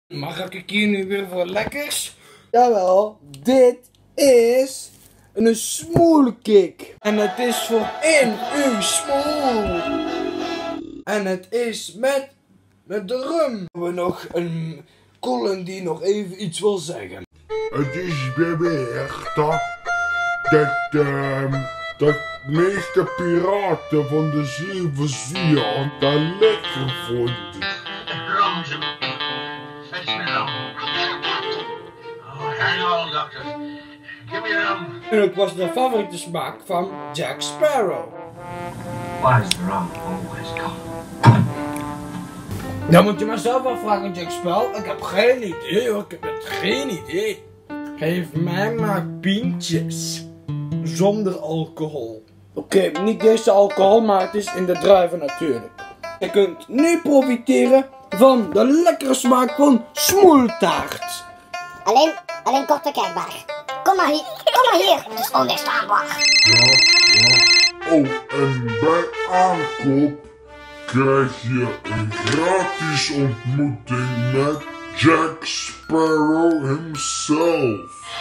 Mag ik hier nu weer voor lekkers? Jawel, dit is een smoelkick. En het is voor in uw smoel. En het is met de rum. We hebben nog een Colin die nog even iets wil zeggen. Het is beweerd dat de meeste piraten van de Zeven Zeeën dat lekker vonden. Rum, fetch me rum. Oh, hang on, doctor. Give me rum. En het was de favoriete smaak van Jack Sparrow. Why is the rum always gone? Dan moet je maar zelf afvragen, Jack Sparrow. Ik heb geen idee hoor, ik heb het geen idee. Geef mij maar pintjes. Zonder alcohol. Oké, niet deze alcohol, maar het is in de druiven natuurlijk. Je kunt nu profiteren van de lekkere smaak van smoeltaart. Alleen kort bekijkbaar. Kom maar hier. Het is onweerstaanbaar. Ja. Oh, en bij aankoop krijg je een gratis ontmoeting met Jack Sparrow himself.